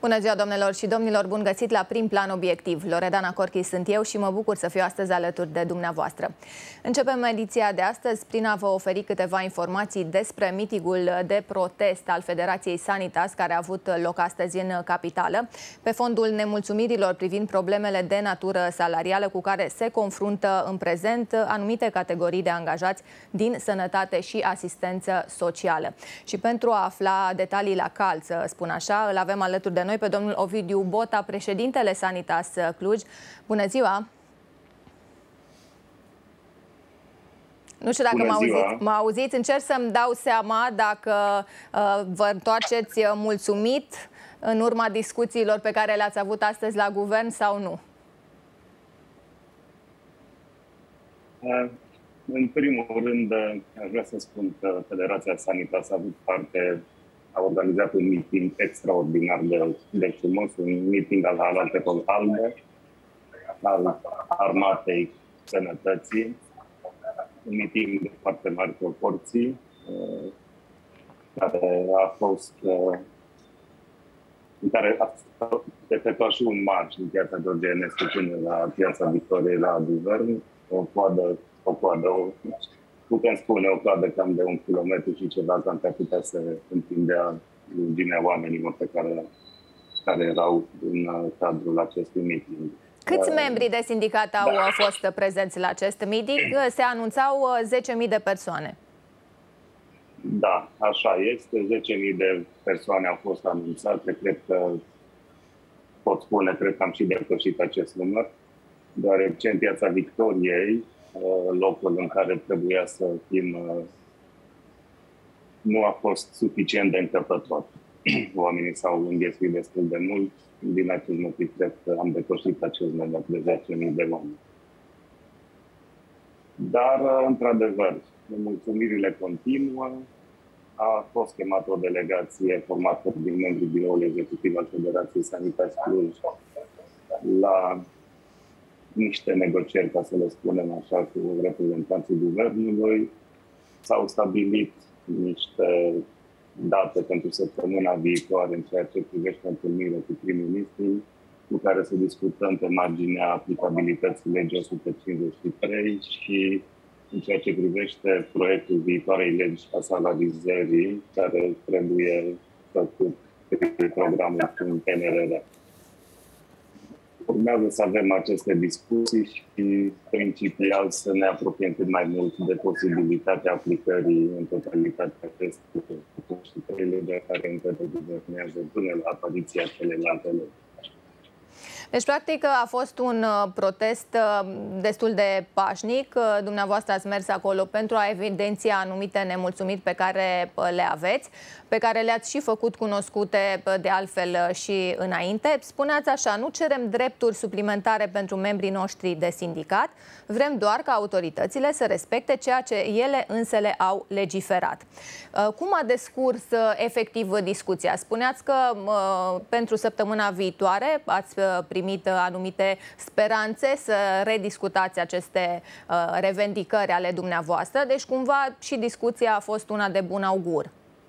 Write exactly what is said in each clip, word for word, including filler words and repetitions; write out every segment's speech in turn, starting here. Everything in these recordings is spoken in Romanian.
Bună ziua, doamnelor și domnilor, bun găsit la Prim Plan Obiectiv. Loredana Corchi sunt eu și mă bucur să fiu astăzi alături de dumneavoastră. Începem ediția de astăzi prin a vă oferi câteva informații despre mitingul de protest al Federației Sanitas, care a avut loc astăzi în capitală, pe fondul nemulțumirilor privind problemele de natură salarială cu care se confruntă în prezent anumite categorii de angajați din sănătate și asistență socială. Și pentru a afla detalii la cald, să spun așa, îl avem alături de noi pe domnul Ovidiu Bota, președintele Sanitas Cluj. Bună ziua! Nu știu dacă mă auziți. Mă auziți? Încerc să-mi dau seama dacă uh, vă întoarceți mulțumit în urma discuțiilor pe care le-ați avut astăzi la guvern sau nu. Uh, în primul rând, aș vrea să spun că Federația Sanitas a avut parte, a organizat un meeting extraordinar de, de frumos, un meeting al Halatelor Albe, al Armatei Sănătății, un meeting de foarte mari proporții, uh, care a fost, uh, în care a efectuat și un marș din Piața George Enescu până la Piața Victoriei la guvern, o coadă, o coadă, o, putem spune o coadă cam de un kilometru și ceva, cam pe putea să întindea lungimea oamenilor pe care, care erau în cadrul acestui meeting. Câți membri de sindicat au da. fost prezenți la acest meeting? Se anunțau zece mii de persoane. Da, așa este. zece mii de persoane au fost anunțate. Cred că pot spune, cred că am și depășit acest număr, deoarece în Piața Victoriei, locul în care trebuia să fim, nu a fost suficient de încăpător. Oamenii s-au înghesuit destul de mult. Din acest motiv, cred că am depășit acest număr de zece mii de oameni. Dar, într-adevăr, mulțumirile continuă. A fost chemată o delegație formată din membrii biroului executiv al Federației Sanitas Cluj la niște negocieri, ca să le spunem așa, cu reprezentanții guvernului. S-au stabilit niște date pentru săptămâna viitoare în ceea ce privește întâlnirea cu prim-ministru, cu care să discutăm pe marginea aplicabilității legii o sută cincizeci și trei și în ceea ce privește proiectul viitoarei legi a salarizării, care trebuie făcut pe programul în P N R R. Urmează să avem aceste discuții și principial să ne apropiem cât mai mult de posibilitatea aplicării în totalitate acestei optzeci și trei legi care încă guvernează până la apariția celelalte legi. Deci, practic, a fost un protest destul de pașnic. Dumneavoastră ați mers acolo pentru a evidenția anumite nemulțumiri pe care le aveți, pe care le-ați și făcut cunoscute de altfel și înainte. Spuneați așa, nu cerem drepturi suplimentare pentru membrii noștri de sindicat, vrem doar ca autoritățile să respecte ceea ce ele însele au legiferat. Cum a descurs efectiv discuția? Spuneați că pentru săptămâna viitoare ați primit anumite speranțe să rediscutați aceste uh, revendicări ale dumneavoastră, deci cumva și discuția a fost una de bun augur.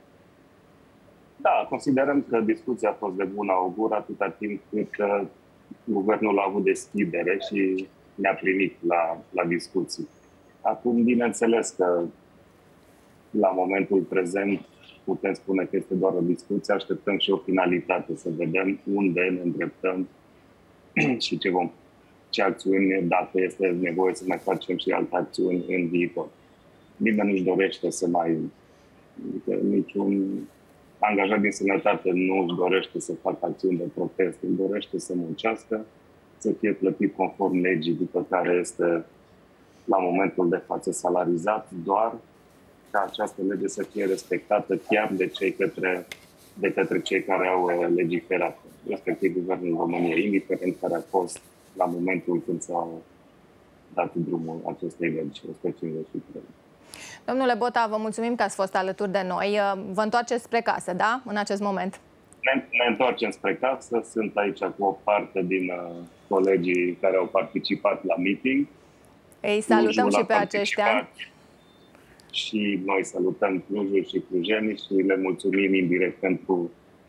Da, considerăm că discuția a fost de bun augur atâta timp cât uh, guvernul a avut deschidere și ne-a primit la, la discuții. Acum, bineînțeles că la momentul prezent putem spune că este doar o discuție, așteptăm și o finalitate, să vedem unde ne îndreptăm și ce, vom, ce acțiuni, dacă este nevoie să mai facem și alte acțiuni în viitor. Nimeni nu-și dorește să mai... Niciun angajat din sănătate nu își dorește să facă acțiuni de protest, își dorește să muncească, să fie plătit conform legii, după care este la momentul de față salarizat, doar ca această lege să fie respectată chiar de cei către, de către cei care au legiferat, respectiv Guvernul României, indiferent care a fost la momentul când s-a dat drumul acestei legi o sută cincizeci și trei. Domnule Bota, vă mulțumim că ați fost alături de noi. Vă întoarceți spre casă, da? În acest moment. Ne, ne întoarcem spre casă. Sunt aici cu o parte din uh, colegii care au participat la meeting. Ei salutăm și pe aceștia. Și noi salutăm Clujul și clujenii și le mulțumim indirect pentru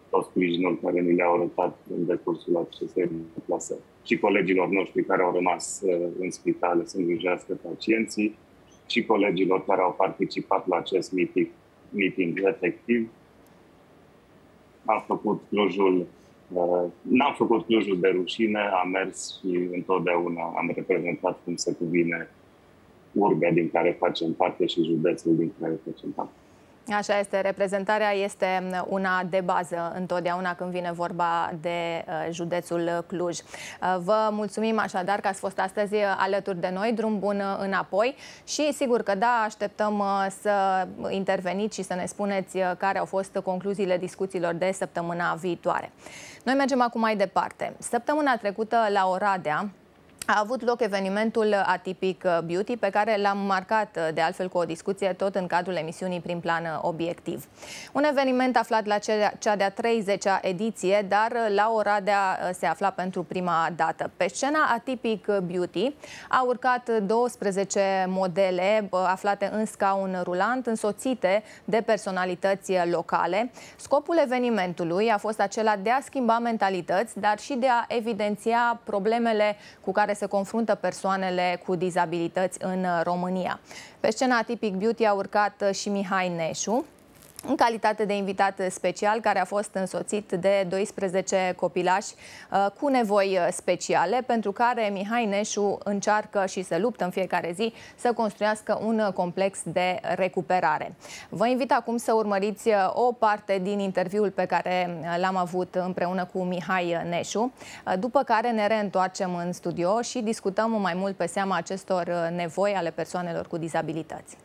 tot sprijinul care ni le-au arătat în decursul acestei deplasări. Și colegilor noștri care au rămas în spitale să îngrijească pacienții, și colegilor care au participat la acest meeting, meeting efectiv. Am făcut Clujul, n-am făcut Clujul de rușine, am mers și întotdeauna am reprezentat cum se cuvine urbea din care facem parte și județul din care facem parte. Așa este, reprezentarea este una de bază întotdeauna când vine vorba de județul Cluj. Vă mulțumim așadar că ați fost astăzi alături de noi, drum bun înapoi și sigur că da, așteptăm să interveniți și să ne spuneți care au fost concluziile discuțiilor de săptămâna viitoare. Noi mergem acum mai departe. Săptămâna trecută la Oradea a avut loc evenimentul Atipic Beauty, pe care l-am marcat de altfel cu o discuție tot în cadrul emisiunii Prin Plan Obiectiv. Un eveniment aflat la cea de-a treizecea ediție, dar la Oradea se afla pentru prima dată. Pe scena Atipic Beauty au urcat douăsprezece modele aflate în scaun rulant, însoțite de personalități locale. Scopul evenimentului a fost acela de a schimba mentalități, dar și de a evidenția problemele cu care se confruntă persoanele cu dizabilități în România. Pe scena Atipic Beauty a urcat și Mihai Neșu, în calitate de invitat special, care a fost însoțit de doisprezece copilași uh, cu nevoi speciale, pentru care Mihai Neșu încearcă și se luptă în fiecare zi să construiască un complex de recuperare. Vă invit acum să urmăriți o parte din interviul pe care l-am avut împreună cu Mihai Neșu, după care ne reîntoarcem în studio și discutăm mai mult pe seama acestor nevoi ale persoanelor cu dizabilități.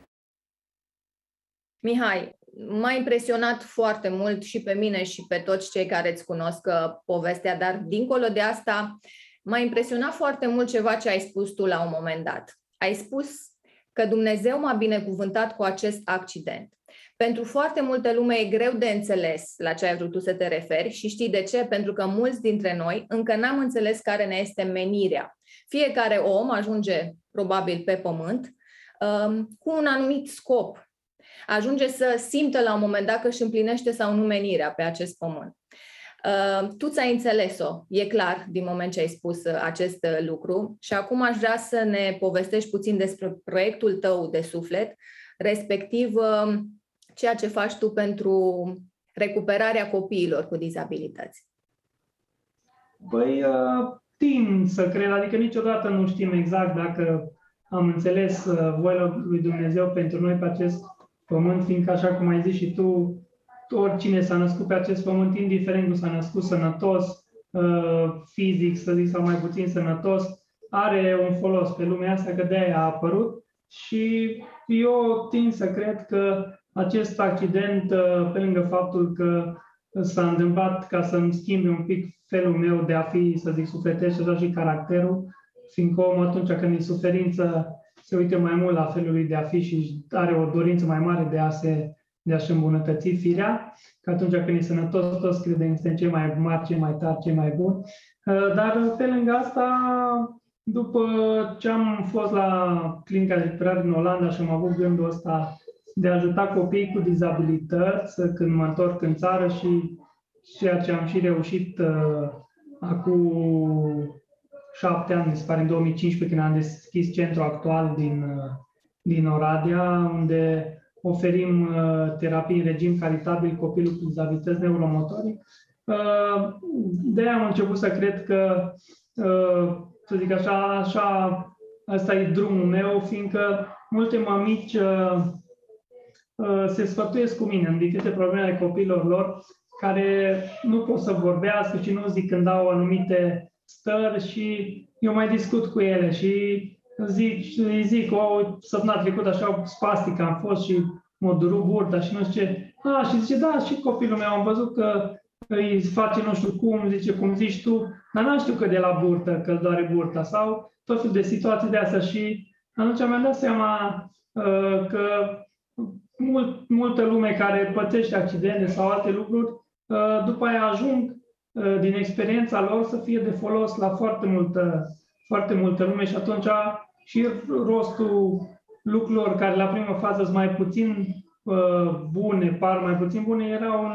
Mihai, m-a impresionat foarte mult și pe mine și pe toți cei care îți cunosc povestea, dar dincolo de asta m-a impresionat foarte mult ceva ce ai spus tu la un moment dat. Ai spus că Dumnezeu m-a binecuvântat cu acest accident. Pentru foarte multă lume e greu de înțeles la ce ai vrut tu să te referi și știi de ce? Pentru că mulți dintre noi încă n-am înțeles care ne este menirea. Fiecare om ajunge probabil pe pământ cu un anumit scop. Ajunge să simtă la un moment dat că își împlinește sau nu menirea pe acest pământ. Uh, tu ți-ai înțeles-o, e clar, din moment ce ai spus acest lucru și acum aș vrea să ne povestești puțin despre proiectul tău de suflet, respectiv uh, ceea ce faci tu pentru recuperarea copiilor cu dizabilități. Păi, uh, tind să cred, adică niciodată nu știm exact dacă am înțeles uh, voia lui Dumnezeu pentru noi pe acest pământ, fiindcă, așa cum ai zis și tu, oricine s-a născut pe acest pământ, indiferent cum s-a născut sănătos, fizic, să zic, sau mai puțin sănătos, are un folos pe lumea asta, că de-aia a apărut. Și eu tind să cred că acest accident, pe lângă faptul că s-a întâmplat ca să-mi schimbe un pic felul meu de a fi, să zic, sufletesc și așa și caracterul, fiindcă omul atunci când e suferință se uită mai mult la felul lui de a fi și are o dorință mai mare de a se de a-și îmbunătăți firea, că atunci când e sănătos, toți credem că suntem cei mai mari, cei mai tari, cei mai buni. Dar pe lângă asta, după ce am fost la clinica de recuperare în Olanda și am avut gândul ăsta de a ajuta copiii cu dizabilități când mă întorc în țară și ceea ce am și reușit uh, acum șapte ani, mi se pare, în două mii cincisprezece, când am deschis centrul actual din, din Oradea, unde oferim uh, terapii în regim caritabil copilul cu dizabilități neuromotorii. Uh, de-aia am început să cred că, uh, să zic așa, așa, ăsta e drumul meu, fiindcă multe mămici uh, uh, se sfătuiesc cu mine în diferite probleme ale copiilor lor, care nu pot să vorbească și nu zic când au anumite stări și eu mai discut cu ele și zic, îi zic, o săptămâna trecută așa spastică am fost și mă duru burta și nu știu ce. A, și zice, da, și copilul meu am văzut că îi face nu știu cum, zice, cum zici tu, dar n-am știu că de la burtă, că îl doare burta sau tot felul de situații de astea și atunci mi-am dat seama uh, că mult, multă lume care pățește accidente sau alte lucruri, uh, după aia ajung uh, din experiența lor să fie de folos la foarte multă, foarte multă lume și atunci și rostul lucrurilor care la prima fază sunt mai puțin uh, bune, par mai puțin bune, era un,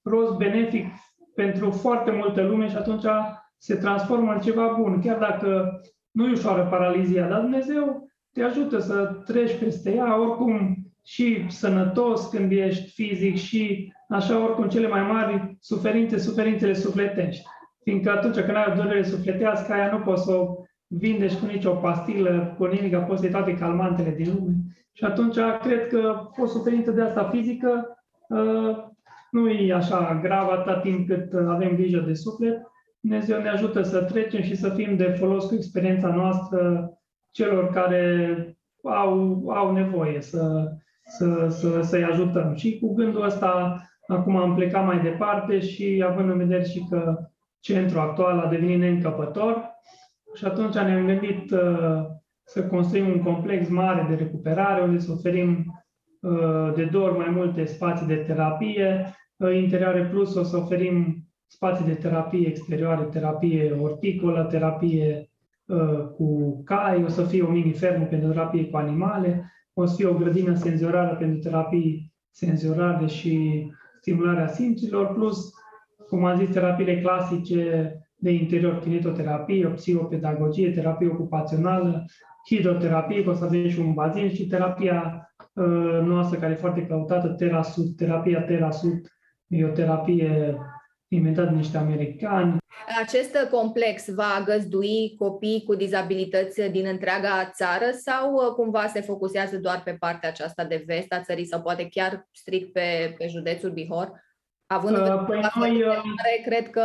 rost benefic pentru foarte multă lume și atunci se transformă în ceva bun. Chiar dacă nu e ușoară paralizia, dar Dumnezeu te ajută să treci peste ea, oricum și sănătos când ești fizic și așa, oricum cele mai mari suferințe, suferințele sufletești. Fiindcă atunci când ai o durere sufletească, aia nu poți să o vindești cu nicio pastilă, cu nimic, poți să iei toate calmantele din lume. Și atunci cred că o suferință de asta fizică uh, nu e așa grav atâta timp cât avem grijă de suflet. Dumnezeu ne ajută să trecem și să fim de folos cu experiența noastră celor care au, au nevoie să, să, să, să-i ajutăm. Și cu gândul ăsta, acum am plecat mai departe și având în vedere și că centrul actual a devenit neîncăpător, și atunci ne-am gândit uh, să construim un complex mare de recuperare, unde să oferim uh, de două ori mai multe spații de terapie, uh, interioare plus o să oferim spații de terapie exterioare, terapie horticolă, terapie uh, cu cai, o să fie o mini-fermă pentru terapie cu animale, o să fie o grădină senzorială pentru terapii senzoriale și stimularea simțurilor, plus, cum am zis, terapiile clasice de interior, kinetoterapie, psihopedagogie, terapie ocupațională, hidroterapie, că o să avem și un bazin, și terapia uh, noastră, care e foarte căutată, TerraSud, terapia TerraSud, e o terapie inventată de niște americani. Acest complex va găzdui copii cu dizabilități din întreaga țară sau cumva se focusează doar pe partea aceasta de vest a țării sau poate chiar strict pe, pe județul Bihor? Având în vedere uh, păi că noi, care, cred că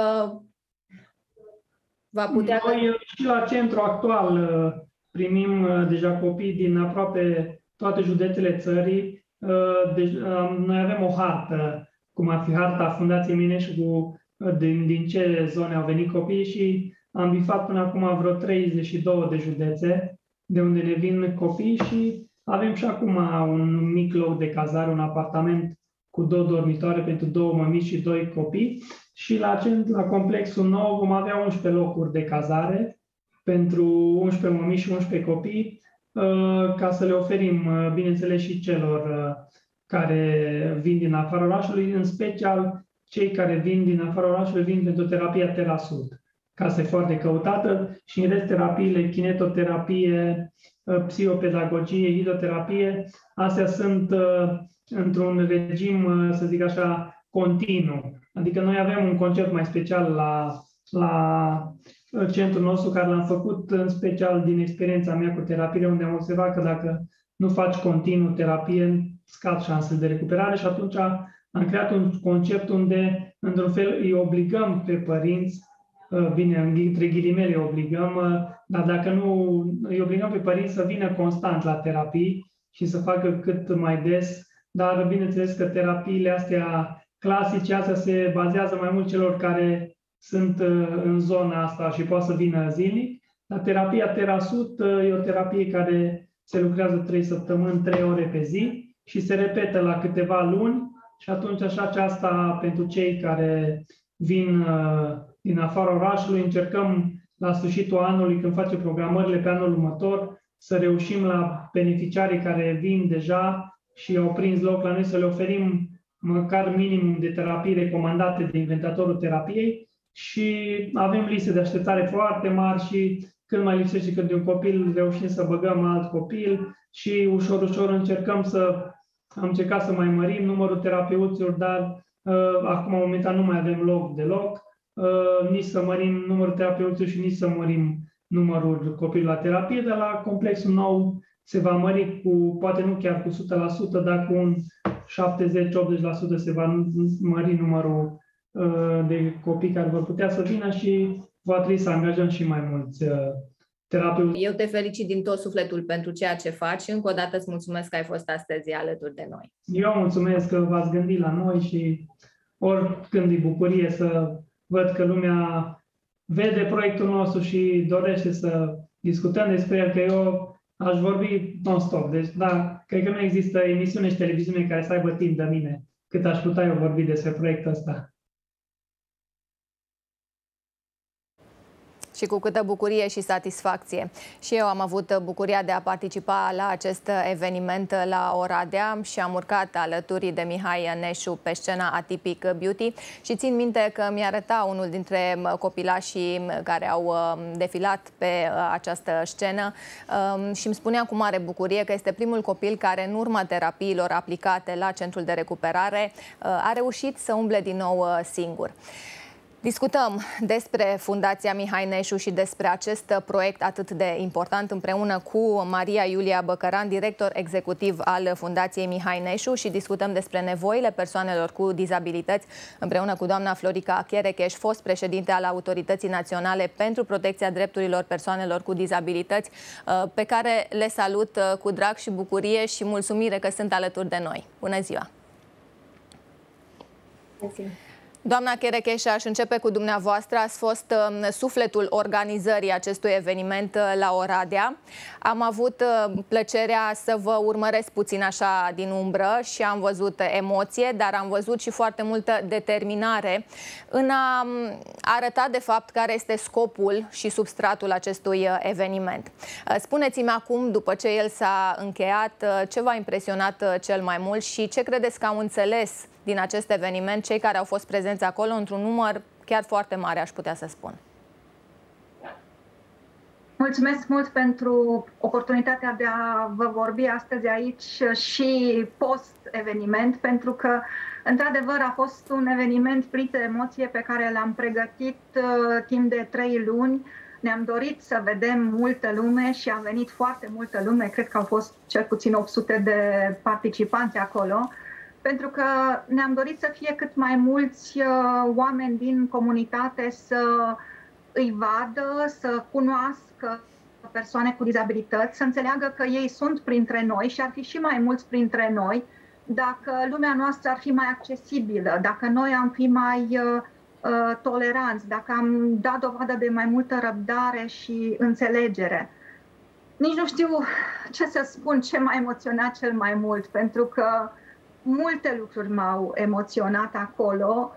va putea... Noi și la centru actual primim deja copii din aproape toate județele țării. Deci, noi avem o hartă, cum ar fi harta Fundației Mineșcu, din, din ce zone au venit copiii, și am bifat până acum vreo treizeci și două de județe de unde ne vin copii și avem și acum un mic loc de cazare, un apartament cu două dormitoare pentru două mămici și doi copii. Și la, la complexul nou vom avea unsprezece locuri de cazare pentru unsprezece mămici și unsprezece copii, ca să le oferim, bineînțeles, și celor care vin din afara orașului, în special cei care vin din afara orașului vin pentru terapia TerraSud, ca să e foarte căutată, și în rest terapiile, kinetoterapie, psihopedagogie, hidroterapie, astea sunt într-un regim, să zic așa, continuu. Adică noi avem un concept mai special la, la centrul nostru, care l-am făcut în special din experiența mea cu terapiile, unde am observat că dacă nu faci continuu terapie, scad șansele de recuperare, și atunci am creat un concept unde, într-un fel, îi obligăm pe părinți, bine, între ghilimele îi obligăm, dar dacă nu, îi obligăm pe părinți să vină constant la terapii și să facă cât mai des, dar bineînțeles că terapiile astea clasice, astea se bazează mai mult celor care sunt în zona asta și poate să vină zilnic. Dar terapia TerraSud e o terapie care se lucrează trei săptămâni, trei ore pe zi și se repetă la câteva luni, și atunci așa aceasta pentru cei care vin din afara orașului, încercăm la sfârșitul anului, când facem programările pe anul următor, să reușim la beneficiarii care vin deja și au prins loc la noi să le oferim măcar minimum de terapii recomandate de inventatorul terapiei, și avem liste de așteptare foarte mari și când mai lipsește câte un copil, reușim să băgăm alt copil și ușor, ușor încercăm să, am încercat să mai mărim numărul terapeuților, dar uh, acum momentan nu mai avem loc deloc, uh, nici să mărim numărul terapeuților și nici să mărim numărul copilului la terapie, dar la complexul nou se va mări cu, poate nu chiar cu o sută la sută, dar cu un șaptezeci la optzeci la sută se va mări numărul uh, de copii care vor putea să vină și va trebui să angajăm și mai mulți uh, terapeuți. Eu te felicit din tot sufletul pentru ceea ce faci și încă o dată îți mulțumesc că ai fost astăzi alături de noi. Eu mulțumesc că v-ați gândit la noi și oricând e bucurie să văd că lumea vede proiectul nostru și dorește să discutăm despre el, că eu aș vorbi non-stop. Deci, da, cred că nu există emisiune și televiziune care să aibă timp de mine cât aș putea eu vorbi despre proiectul ăsta. Și cu câtă bucurie și satisfacție. Și eu am avut bucuria de a participa la acest eveniment la Oradea și am urcat alături de Mihai Neșu pe scena Atypic Beauty și țin minte că mi arăta unul dintre copilașii care au defilat pe această scenă și îmi spunea cu mare bucurie că este primul copil care în urma terapiilor aplicate la centrul de recuperare a reușit să umble din nou singur. Discutăm despre Fundația Mihai Neșu și despre acest proiect atât de important împreună cu Maria Iulia Băcăran, director executiv al Fundației Mihai Neșu, și discutăm despre nevoile persoanelor cu dizabilități împreună cu doamna Florica Cherecheș, fost președinte al Autorității Naționale pentru Protecția Drepturilor Persoanelor cu Dizabilități, pe care le salut cu drag și bucurie și mulțumire că sunt alături de noi. Bună ziua! Bună ziua! Doamna Cherecheș, aș începe cu dumneavoastră. Ați fost uh, sufletul organizării acestui eveniment uh, la Oradea. Am avut uh, plăcerea să vă urmăresc puțin așa din umbră și am văzut emoție, dar am văzut și foarte multă determinare în a um, arăta de fapt care este scopul și substratul acestui uh, eveniment. Uh, Spuneți-mi acum, după ce el s-a încheiat, uh, ce v-a impresionat uh, cel mai mult și ce credeți că au înțeles din acest eveniment cei care au fost prezenți acolo, într-un număr chiar foarte mare, aș putea să spun. Mulțumesc mult pentru oportunitatea de a vă vorbi astăzi aici și post-eveniment, pentru că, într-adevăr, a fost un eveniment plin de emoție pe care l-am pregătit uh, timp de trei luni. Ne-am dorit să vedem multă lume și a venit foarte multă lume, cred că au fost cel puțin opt sute de participanți acolo, pentru că ne-am dorit să fie cât mai mulți uh, oameni din comunitate să îi vadă, să cunoască persoane cu dizabilități, să înțeleagă că ei sunt printre noi și ar fi și mai mulți printre noi dacă lumea noastră ar fi mai accesibilă, dacă noi am fi mai uh, uh, toleranți, dacă am dat dovadă de mai multă răbdare și înțelegere. Nici nu știu ce să spun, ce m-a emoționat cel mai mult, pentru că multe lucruri m-au emoționat acolo.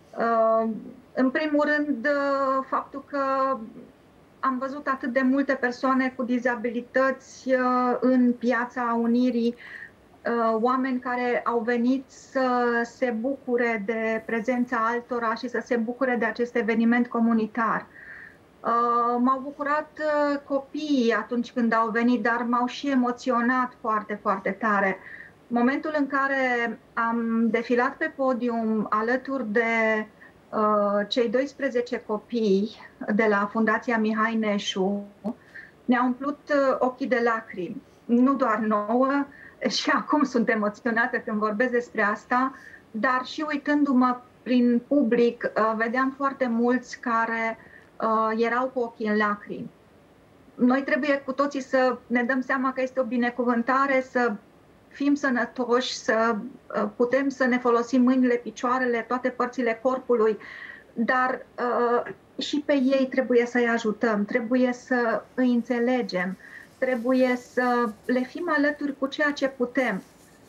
În primul rând, faptul că am văzut atât de multe persoane cu dizabilități în Piața Unirii, oameni care au venit să se bucure de prezența altora și să se bucure de acest eveniment comunitar. M-au bucurat copiii atunci când au venit, dar m-au și emoționat foarte, foarte tare. Momentul în care am defilat pe podium alături de uh, cei doisprezece copii de la Fundația Mihai Neșu, ne-a umplut uh, ochii de lacrimi. Nu doar nouă, și acum sunt emoționată când vorbesc despre asta, dar și uitându-mă prin public, uh, vedeam foarte mulți care uh, erau cu ochii în lacrimi. Noi trebuie cu toții să ne dăm seama că este o binecuvântare să fim sănătoși, să putem să ne folosim mâinile, picioarele, toate părțile corpului, dar uh, și pe ei trebuie să-i ajutăm, trebuie să îi înțelegem, trebuie să le fim alături cu ceea ce putem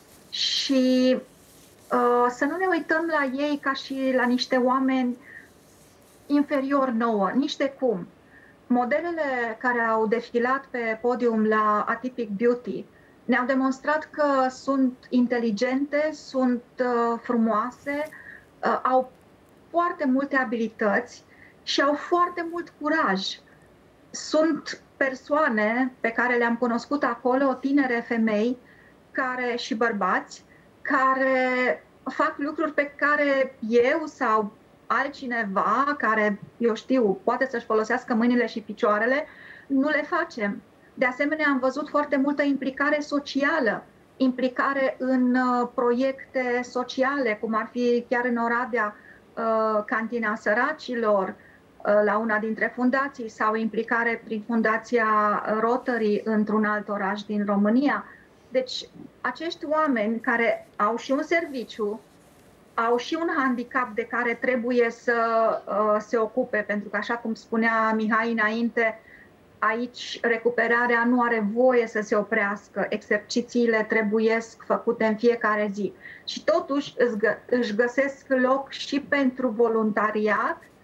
și uh, să nu ne uităm la ei ca și la niște oameni inferior nouă, nici de cum. Modelele care au defilat pe podium la Atypic Beauty ne-au demonstrat că sunt inteligente, sunt uh, frumoase, uh, au foarte multe abilități și au foarte mult curaj. Sunt persoane pe care le-am cunoscut acolo, tinere femei care, și bărbați, care fac lucruri pe care eu sau altcineva care, eu știu, poate să-și folosească mâinile și picioarele, nu le facem. De asemenea, am văzut foarte multă implicare socială, implicare în uh, proiecte sociale, cum ar fi chiar în Oradea, uh, Cantina Săracilor, uh, la una dintre fundații, sau implicare prin Fundația Rotary într-un alt oraș din România. Deci, acești oameni care au și un serviciu, au și un handicap de care trebuie să uh, se ocupe, pentru că, așa cum spunea Mihai înainte, aici recuperarea nu are voie să se oprească, exercițiile trebuiesc făcute în fiecare zi. Și totuși își găsesc loc și pentru voluntariat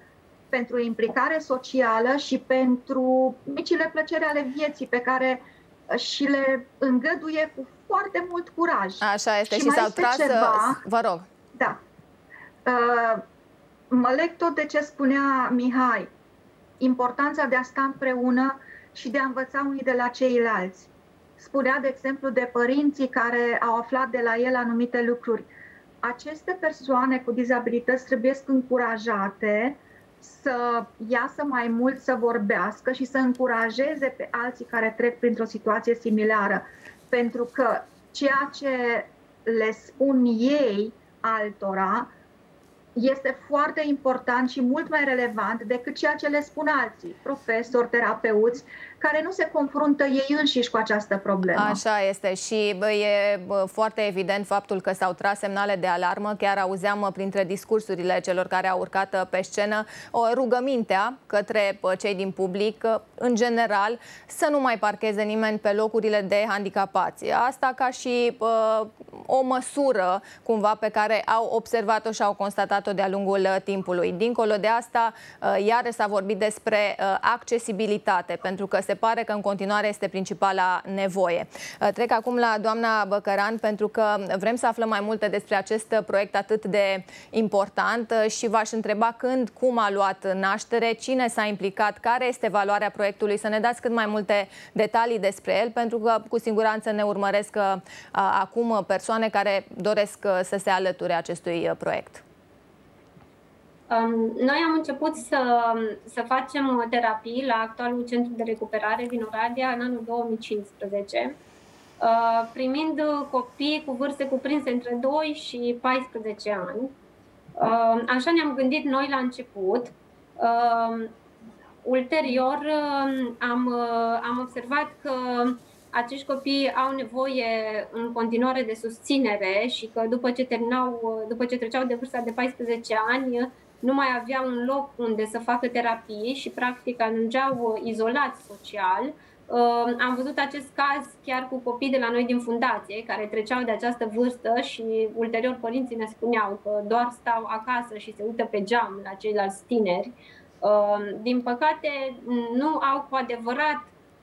pentru implicare socială și pentru micile plăceri ale vieții pe care și le îngăduie cu foarte mult curaj. Așa este și, și s-au tras, ceva, vă rog. Da. Uh, mă leg tot de ce spunea Mihai, importanța de a sta împreună și de a învăța unii de la ceilalți. Spunea, de exemplu, de părinții care au aflat de la el anumite lucruri. Aceste persoane cu dizabilități trebuie să încurajate să iasă mai mult, să vorbească și să încurajeze pe alții care trec printr-o situație similară. Pentru că ceea ce le spun ei altora este foarte important și mult mai relevant decât ceea ce le spun alții, profesori, terapeuți, care nu se confruntă ei înșiși cu această problemă. Așa este și bă, e bă, foarte evident faptul că s-au tras semnale de alarmă. Chiar auzeam printre discursurile celor care au urcat pe scenă o rugămintea către cei din public, în general, să nu mai parcheze nimeni pe locurile de handicapați. Asta ca și bă, o măsură cumva pe care au observat-o și au constatat-o de-a lungul timpului. Dincolo de asta, iarăși s-a vorbit despre accesibilitate, pentru că se pare că în continuare este principala nevoie. Trec acum la doamna Băcăran, pentru că vrem să aflăm mai multe despre acest proiect atât de important și v-aș întreba când, cum a luat naștere, cine s-a implicat, care este valoarea proiectului, să ne dați cât mai multe detalii despre el, pentru că cu siguranță ne urmăresc acum persoane care doresc să se alăture acestui proiect. Noi am început să, să facem terapii la actualul centru de recuperare din Oradea în anul două mii cincisprezece, primind copii cu vârste cuprinse între doi și paisprezece ani. Așa ne-am gândit noi la început. Ulterior am, am observat că acești copii au nevoie în continuare de susținere și că după ce terminau, după ce treceau de vârsta de paisprezece ani, nu mai aveau un loc unde să facă terapii și practic ajungeau izolați social. Am văzut acest caz chiar cu copii de la noi din fundație care treceau de această vârstă și ulterior părinții ne spuneau că doar stau acasă și se uită pe geam la ceilalți tineri. Din păcate nu au cu adevărat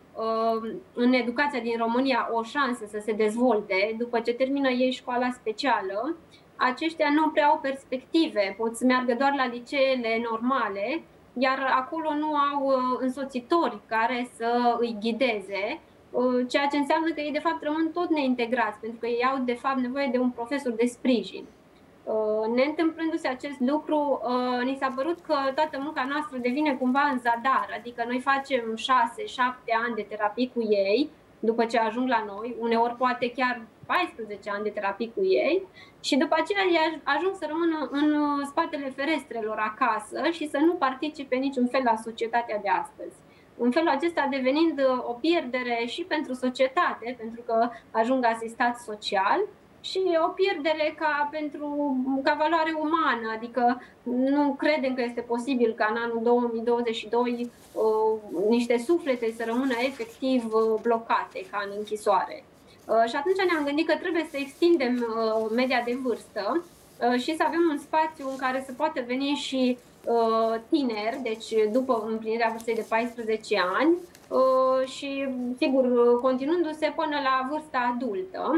în educația din România o șansă să se dezvolte după ce termină ei școala specială. Aceștia nu prea au perspective, pot să meargă doar la liceele normale, iar acolo nu au însoțitori care să îi ghideze, ceea ce înseamnă că ei de fapt rămân tot neintegrați, pentru că ei au de fapt nevoie de un profesor de sprijin. Neîntâmplându-se acest lucru, ni s-a părut că toată munca noastră devine cumva în zadar, adică noi facem șase șapte ani de terapii cu ei, după ce ajung la noi, uneori poate chiar paisprezece ani de terapii cu ei și după aceea ei ajung să rămână în spatele ferestrelor acasă și să nu participe niciun fel la societatea de astăzi. În felul acesta devenind o pierdere și pentru societate, pentru că ajung asistați social, și o pierdere ca, pentru, ca valoare umană, adică nu credem că este posibil ca în anul două mii douăzeci și doi uh, niște suflete să rămână efectiv uh, blocate ca în închisoare. Uh, și atunci ne-am gândit că trebuie să extindem uh, media de vârstă uh, și să avem un spațiu în care să poată veni și uh, tineri, deci după împlinirea vârstei de paisprezece ani uh, și, sigur, continuându-se până la vârsta adultă.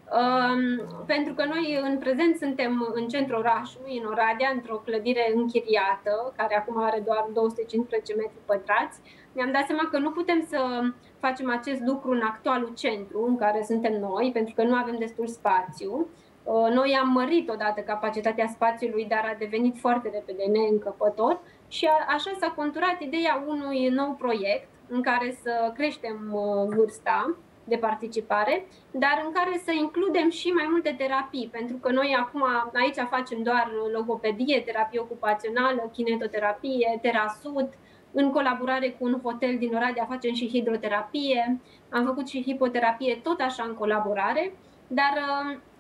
Um, pentru că noi în prezent suntem în centrul orașului, în Oradea, într-o clădire închiriată, care acum are doar două sute cincisprezece metri pătrați. Ne-am dat seama că nu putem să facem acest lucru în actualul centru în care suntem noi, pentru că nu avem destul spațiu. Uh, noi am mărit odată capacitatea spațiului, dar a devenit foarte repede neîncăpător și a, așa s-a conturat ideea unui nou proiect în care să creștem uh, vârsta de participare, dar în care să includem și mai multe terapii, pentru că noi acum aici facem doar logopedie, terapie ocupațională, kinetoterapie, terasud, în colaborare cu un hotel din Oradea facem și hidroterapie, am făcut și hipoterapie tot așa în colaborare, dar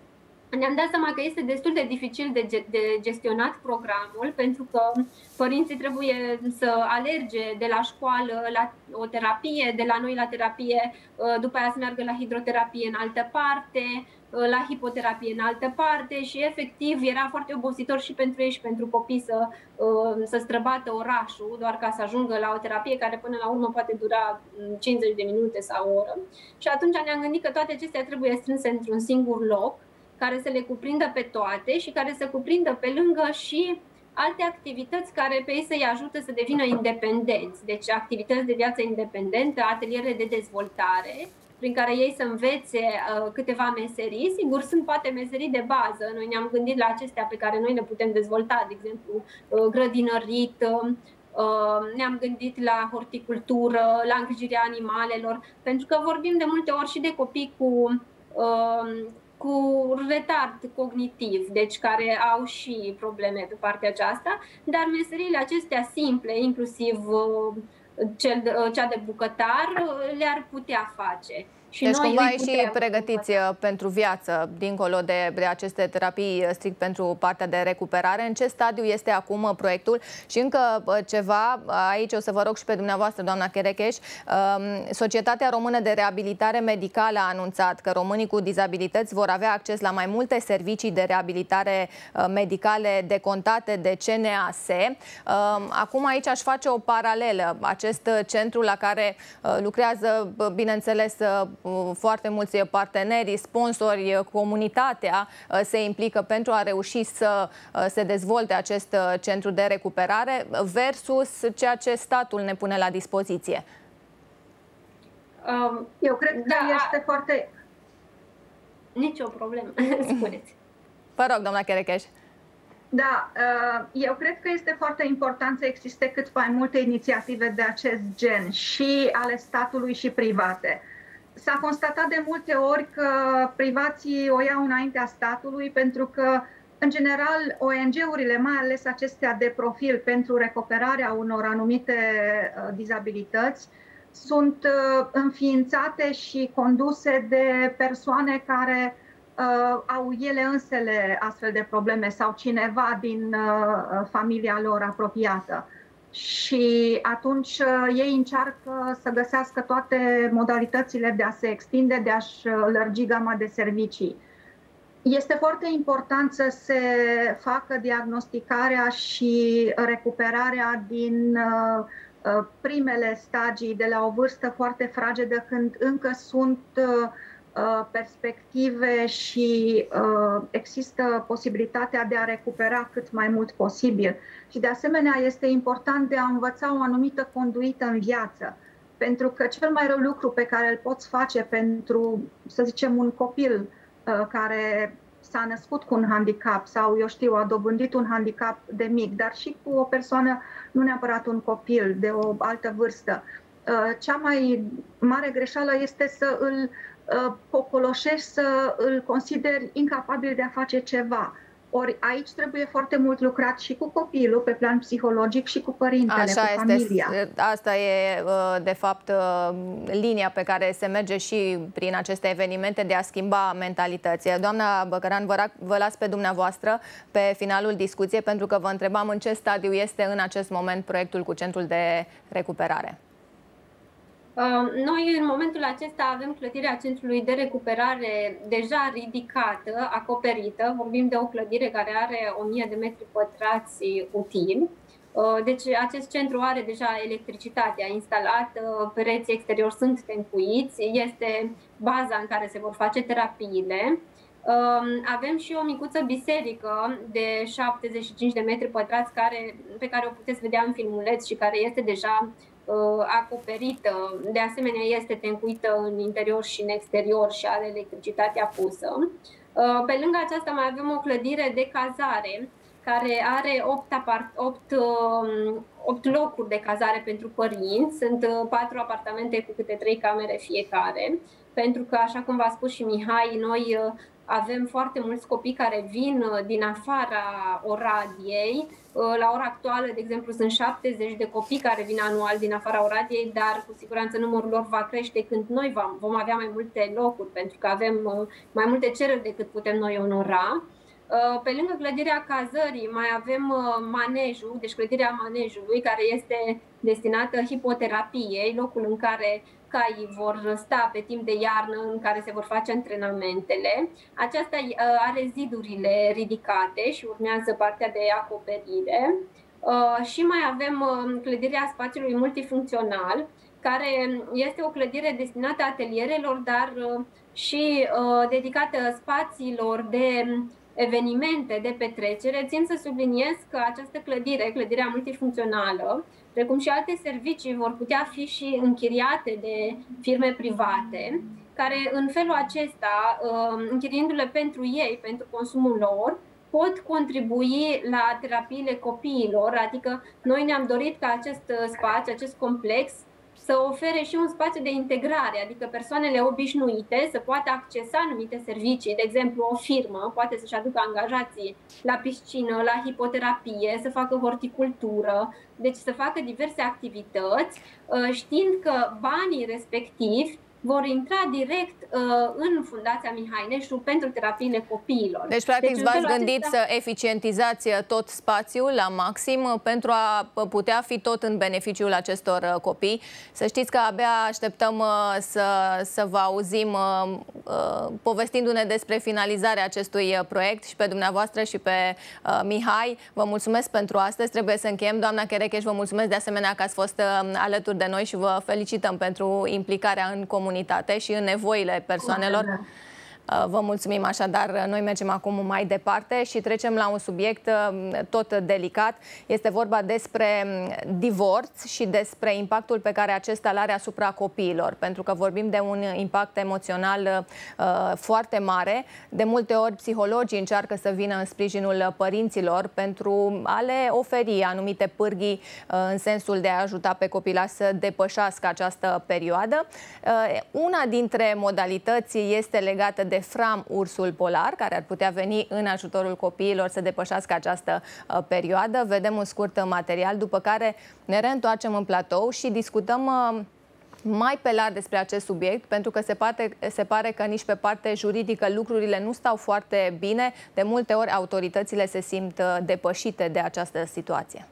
ne-am dat seama că este destul de dificil de, de gestionat programul, pentru că părinții trebuie să alerge de la școală la o terapie, de la noi la terapie, după aia să meargă la hidroterapie în altă parte, la hipoterapie în altă parte și efectiv era foarte obositor și pentru ei și pentru copii să, să străbată orașul doar ca să ajungă la o terapie care până la urmă poate dura cincizeci de minute sau o oră. Și atunci ne-am gândit că toate acestea trebuie strânse într-un singur loc, care să le cuprindă pe toate și care să cuprindă pe lângă și alte activități care pe ei să-i ajută să devină independenți. Deci activități de viață independentă, ateliere de dezvoltare, prin care ei să învețe uh, câteva meserii. Sigur, sunt poate meserii de bază. Noi ne-am gândit la acestea pe care noi le putem dezvolta, de exemplu, uh, grădinărit, uh, ne-am gândit la horticultură, la îngrijirea animalelor, pentru că vorbim de multe ori și de copii cu... Uh, cu retard cognitiv, deci care au și probleme pe partea aceasta, dar meseriile acestea simple, inclusiv cel, cea de bucătar, le-ar putea face. Și deci noi cumva ai și putem pregătiți pentru viață, dincolo de, de aceste terapii strict pentru partea de recuperare. În ce stadiu este acum proiectul? Și încă ceva, aici o să vă rog și pe dumneavoastră, doamna Cherecheș, Societatea Română de Reabilitare Medicală a anunțat că românii cu dizabilități vor avea acces la mai multe servicii de reabilitare medicale decontate de C N A S. Acum aici aș face o paralelă. Acest centru la care lucrează, bineînțeles, foarte mulți parteneri, sponsori, comunitatea se implică pentru a reuși să se dezvolte acest centru de recuperare versus ceea ce statul ne pune la dispoziție. Eu cred că da, este foarte... Nici o problemă, spuneți. Vă rog, doamna Cherecheș. Da, eu cred că este foarte important să existe cât mai multe inițiative de acest gen, și ale statului și private. S-a constatat de multe ori că privații o iau înaintea statului pentru că, în general, O N G-urile, mai ales acestea de profil pentru recuperarea unor anumite uh, dizabilități, sunt uh, înființate și conduse de persoane care uh, au ele însele astfel de probleme sau cineva din uh, familia lor apropiată. Și atunci ei încearcă să găsească toate modalitățile de a se extinde, de a-și lărgi gama de servicii. Este foarte important să se facă diagnosticarea și recuperarea din primele stadii, de la o vârstă foarte fragedă, când încă sunt perspective și uh, există posibilitatea de a recupera cât mai mult posibil. Și de asemenea este important de a învăța o anumită conduită în viață, pentru că cel mai rău lucru pe care îl poți face pentru, să zicem, un copil uh, care s-a născut cu un handicap sau, eu știu, a dobândit un handicap de mic, dar și cu o persoană, nu neapărat un copil de o altă vârstă, uh, cea mai mare greșeală este să îl pocoloșești, să îl consideri incapabil de a face ceva. Ori aici trebuie foarte mult lucrat și cu copilul pe plan psihologic și cu părintele, Așa cu familia. Este, asta e, de fapt, linia pe care se merge și prin aceste evenimente de a schimba mentalități. Doamna Băcăran, vă, vă las pe dumneavoastră pe finalul discuției, pentru că vă întrebam în ce stadiu este în acest moment proiectul cu centrul de recuperare. Noi, în momentul acesta, avem clădirea centrului de recuperare deja ridicată, acoperită. Vorbim de o clădire care are o mie de metri pătrați utili. Deci acest centru are deja electricitatea instalată, pereții exteriori sunt tencuiți, este baza în care se vor face terapiile. Avem și o micuță biserică de șaptezeci și cinci de metri pătrați care, pe care o puteți vedea în filmuleț și care este deja acoperită, de asemenea este tencuită în interior și în exterior și are electricitatea pusă. Pe lângă aceasta mai avem o clădire de cazare care are opt locuri de cazare pentru părinți, sunt patru apartamente cu câte trei camere fiecare, pentru că, așa cum v-a spus și Mihai, noi avem foarte mulți copii care vin din afara Oradiei. La ora actuală, de exemplu, sunt șaptezeci de copii care vin anual din afara Oradiei, dar cu siguranță numărul lor va crește când noi vom avea mai multe locuri, pentru că avem mai multe cereri decât putem noi onora. Pe lângă clădirea cazării mai avem manejul, deci clădirea manejului, care este destinată hipoterapiei, locul în care caii vor sta pe timp de iarnă, în care se vor face antrenamentele. Aceasta are zidurile ridicate și urmează partea de acoperire. Și mai avem clădirea spațiului multifuncțional, care este o clădire destinată atelierelor, dar și dedicată spațiilor de evenimente, de petrecere. Țin să subliniez că această clădire, clădirea multifuncțională, precum și alte servicii, vor putea fi și închiriate de firme private, care în felul acesta, închiriindu-le pentru ei, pentru consumul lor, pot contribui la terapiile copiilor, adică noi ne-am dorit ca acest spațiu, acest complex, să ofere și un spațiu de integrare, adică persoanele obișnuite să poată accesa anumite servicii, de exemplu o firmă poate să-și aducă angajații la piscină, la hipoterapie, să facă horticultură, deci să facă diverse activități, știind că banii respectivi vor intra direct uh, în Fundația Mihai Neșu pentru terapiile copiilor. Deci, practic, deci, v-ați gândit acesta... să eficientizați tot spațiul la maxim pentru a putea fi tot în beneficiul acestor copii. Să știți că abia așteptăm să, să vă auzim uh, povestindu-ne despre finalizarea acestui proiect și pe dumneavoastră și pe uh, Mihai. Vă mulțumesc pentru astăzi. Trebuie să încheiem. Doamna Cherecheș, vă mulțumesc de asemenea că ați fost uh, alături de noi și vă felicităm pentru implicarea în comunitate și în nevoile persoanelor. Vă mulțumim așadar. Noi mergem acum mai departe și trecem la un subiect tot delicat. Este vorba despre divorț și despre impactul pe care acesta îl are asupra copiilor. Pentru că vorbim de un impact emoțional uh, foarte mare. De multe ori psihologii încearcă să vină în sprijinul părinților pentru a le oferi anumite pârghii uh, în sensul de a ajuta pe copila să depășească această perioadă. Uh, una dintre modalități este legată de Fram, ursul polar, care ar putea veni în ajutorul copiilor să depășească această uh, perioadă. Vedem un scurt material, după care ne reîntoarcem în platou și discutăm uh, mai pe larg despre acest subiect, pentru că se pare, se pare că nici pe partea juridică lucrurile nu stau foarte bine. De multe ori autoritățile se simt uh, depășite de această situație.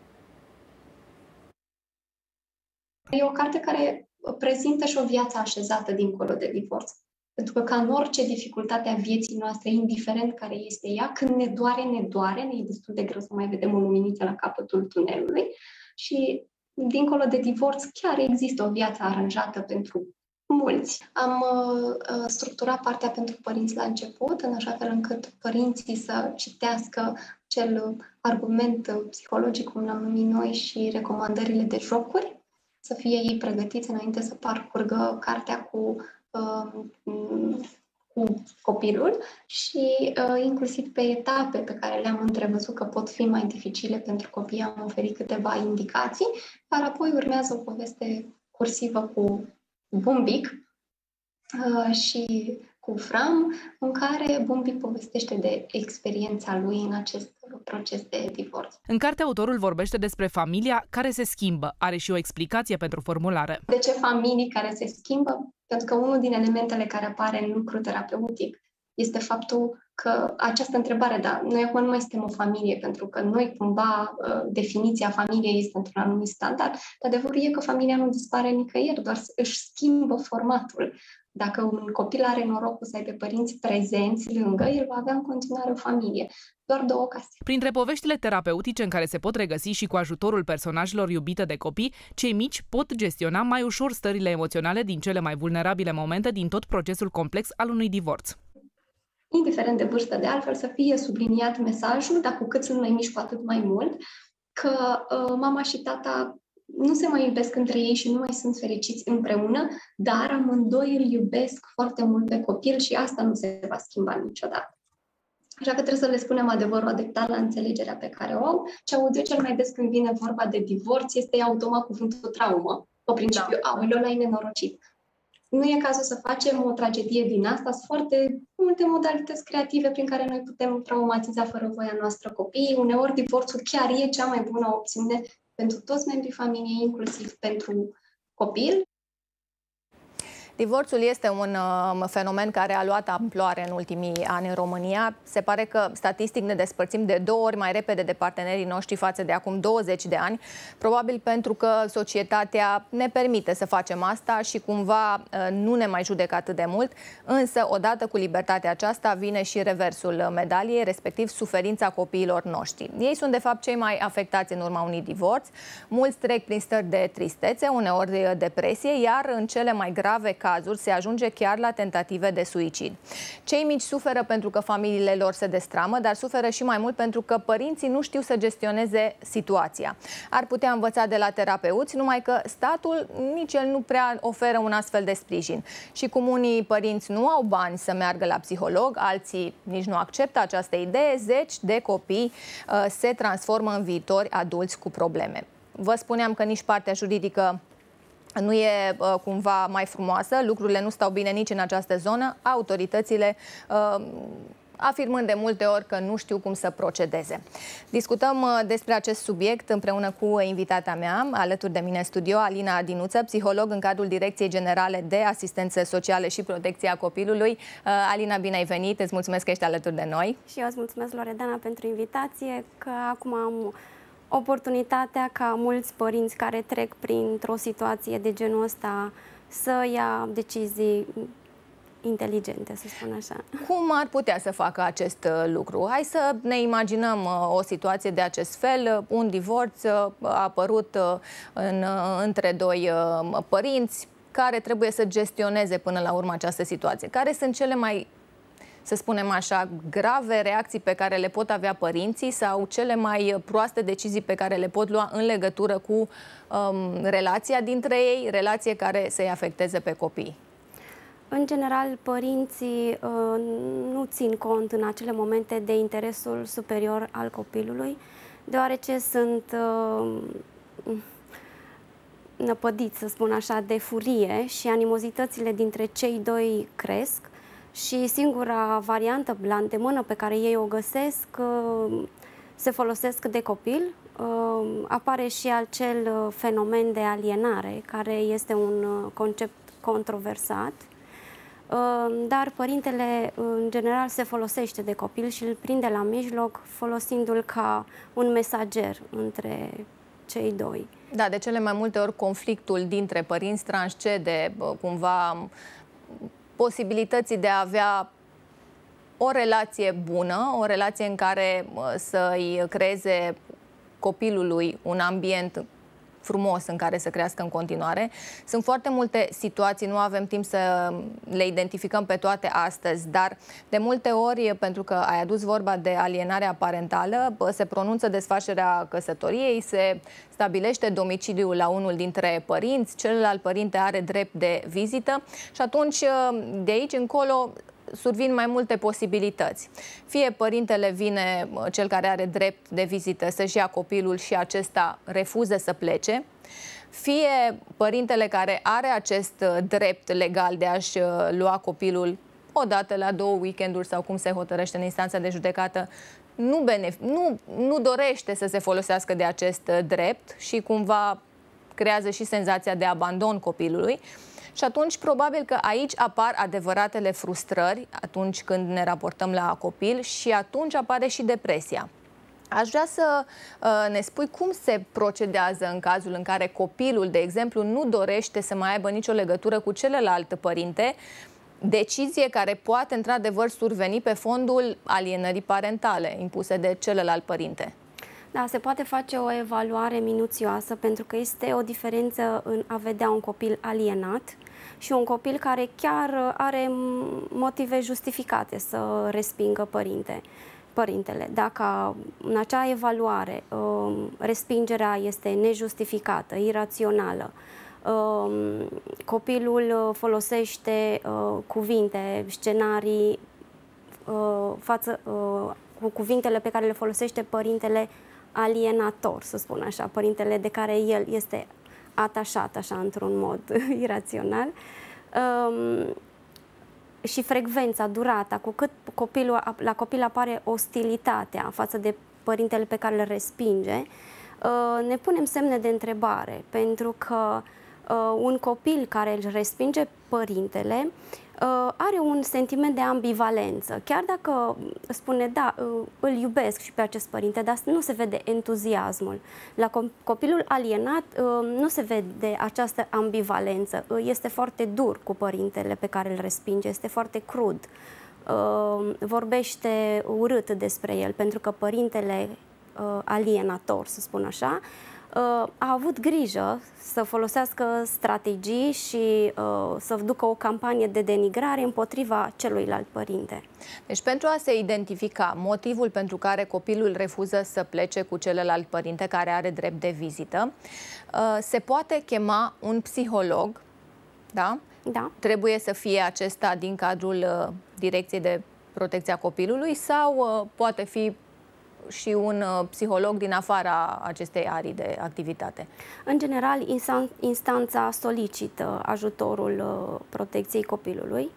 E o carte care prezintă și o viață așezată dincolo de divorț. Pentru că, ca în orice dificultate a vieții noastre, indiferent care este ea, când ne doare, ne doare, ne e destul de greu să mai vedem o luminiță la capătul tunelului. Și, dincolo de divorț, chiar există o viață aranjată pentru mulți. Am uh, structurat partea pentru părinți la început, în așa fel încât părinții să citească cel argument psihologic, cum l-am numit noi, și recomandările de jocuri, să fie ei pregătiți înainte să parcurgă cartea cu cu copilul și uh, inclusiv pe etape pe care le-am întrevăzut că pot fi mai dificile pentru copii, am oferit câteva indicații, dar apoi urmează o poveste cursivă cu Bumbic uh, și cu Fram, în care Bumbic povestește de experiența lui în acest proces de divorț. În carte, autorul vorbește despre familia care se schimbă. Are și o explicație pentru formulare. De ce familii care se schimbă? Pentru că unul din elementele care apare în lucru terapeutic este faptul că această întrebare, da, noi acum nu mai suntem o familie, pentru că noi cumva definiția familiei este într-un anumit standard, dar adevărul e că familia nu dispare nicăieri, doar își schimbă formatul. Dacă un copil are norocul să aibă părinți prezenți lângă, el va avea în continuare o familie. Doar două case. Printre poveștile terapeutice în care se pot regăsi și cu ajutorul personajelor iubite de copii, cei mici pot gestiona mai ușor stările emoționale din cele mai vulnerabile momente din tot procesul complex al unui divorț. Indiferent de vârstă, de altfel, să fie subliniat mesajul, dar cu cât sunt mai mici, cu atât mai mult, că uh, mama și tata nu se mai iubesc între ei și nu mai sunt fericiți împreună, dar amândoi îl iubesc foarte mult pe copil și asta nu se va schimba niciodată. Așa că trebuie să le spunem adevărul adecvat la înțelegerea pe care o au. Ce aud eu cel mai des când vine vorba de divorț este automat cuvântul traumă. Pe principiu, da. Aoleu, l-ai nenorocit. nu e cazul să facem o tragedie din asta. Sunt foarte multe modalități creative prin care noi putem traumatiza fără voia noastră copiii. Uneori divorțul chiar e cea mai bună opțiune pentru toți membrii familiei, inclusiv pentru copil. Divorțul este un uh, fenomen care a luat amploare în ultimii ani în România. Se pare că statistic ne despărțim de două ori mai repede de partenerii noștri față de acum douăzeci de ani, probabil pentru că societatea ne permite să facem asta și cumva uh, nu ne mai judecă atât de mult, însă odată cu libertatea aceasta vine și reversul medaliei, respectiv suferința copiilor noștri. Ei sunt de fapt cei mai afectați în urma unui divorț, mulți trec prin stări de tristețe, uneori de depresie, iar în cele mai grave cazuri se ajunge chiar la tentative de suicid. Cei mici suferă pentru că familiile lor se destramă, dar suferă și mai mult pentru că părinții nu știu să gestioneze situația. Ar putea învăța de la terapeuți, numai că statul nici el nu prea oferă un astfel de sprijin. Și cum unii părinți nu au bani să meargă la psiholog, alții nici nu acceptă această idee, zeci de copii uh, se transformă în viitori adulți cu probleme. Vă spuneam că nici partea juridică nu e uh, cumva mai frumoasă, lucrurile nu stau bine nici în această zonă, autoritățile uh, afirmând de multe ori că nu știu cum să procedeze. Discutăm uh, despre acest subiect împreună cu invitata mea, alături de mine în studio, Alina Dinuță, psiholog în cadrul Direcției Generale de Asistență Socială și Protecția Copilului. Uh, Alina, bine ai venit, îți mulțumesc că ești alături de noi. Și eu îți mulțumesc, Loredana, pentru invitație, că acum am oportunitatea ca mulți părinți care trec printr-o situație de genul ăsta să ia decizii inteligente, să spun așa. Cum ar putea să facă acest lucru? Hai să ne imaginăm o situație de acest fel, un divorț a apărut în, între doi părinți care trebuie să gestioneze până la urmă această situație. Care sunt cele mai, să spunem așa, grave reacții pe care le pot avea părinții sau cele mai proaste decizii pe care le pot lua în legătură cu um, relația dintre ei, relație care să-i afecteze pe copii? În general, părinții uh, nu țin cont în acele momente de interesul superior al copilului, deoarece sunt uh, năpădiți, să spun așa, de furie și animozitățile dintre cei doi cresc. Și singura variantă la îndemână pe care ei o găsesc se folosesc de copil. Apare și acel fenomen de alienare, care este un concept controversat, dar părintele în general se folosește de copil și îl prinde la mijloc folosindu-l ca un mesager între cei doi. Da, de cele mai multe ori conflictul dintre părinți transcede cumva posibilității de a avea o relație bună, o relație în care să-i creeze copilului un ambient frumos în care să crească în continuare. Sunt foarte multe situații, nu avem timp să le identificăm pe toate astăzi, dar de multe ori, pentru că ai adus vorba de alienarea parentală, se pronunță desfacerea căsătoriei, se stabilește domiciliul la unul dintre părinți, celălalt părinte are drept de vizită și atunci de aici încolo survin mai multe posibilități. Fie părintele vine, cel care are drept de vizită, să-și ia copilul și acesta refuză să plece, fie părintele care are acest drept legal de a-și lua copilul odată la două weekenduri sau cum se hotărăște în instanța de judecată, nu, nu, nu dorește să se folosească de acest drept și cumva creează și senzația de abandon copilului. Și atunci, probabil că aici apar adevăratele frustrări atunci când ne raportăm la copil și atunci apare și depresia. Aș vrea să uh, ne spui cum se procedează în cazul în care copilul, de exemplu, nu dorește să mai aibă nicio legătură cu celălalt părinte, decizie care poate, într-adevăr, surveni pe fondul alienării parentale impuse de celălalt părinte. Da, se poate face o evaluare minuțioasă, pentru că este o diferență în a vedea un copil alienat și un copil care chiar are motive justificate să respingă părinte, părintele. Dacă în acea evaluare respingerea este nejustificată, irațională, copilul folosește cuvinte, scenarii față cu cuvintele pe care le folosește părintele alienator, să spun așa, părintele de care el este atașat așa într-un mod irațional, și frecvența, durata, cu cât copilul, la copil apare ostilitatea față de părintele pe care îl respinge, ne punem semne de întrebare, pentru că un copil care îl respinge părintele are un sentiment de ambivalență. Chiar dacă spune, da, îl iubesc și pe acest părinte, dar nu se vede entuziasmul. La copilul alienat nu se vede această ambivalență. Este foarte dur cu părintele pe care îl respinge, este foarte crud. Vorbește urât despre el, pentru că părintele alienator, să spun așa, a avut grijă să folosească strategii și uh, să ducă o campanie de denigrare împotriva celuilalt părinte. Deci pentru a se identifica motivul pentru care copilul refuză să plece cu celălalt părinte care are drept de vizită, uh, se poate chema un psiholog, da? Da. Trebuie să fie acesta din cadrul uh, Direcției de Protecție a Copilului sau uh, poate fi și un uh, psiholog din afara acestei arii de activitate? În general, instanța solicită ajutorul uh, protecției copilului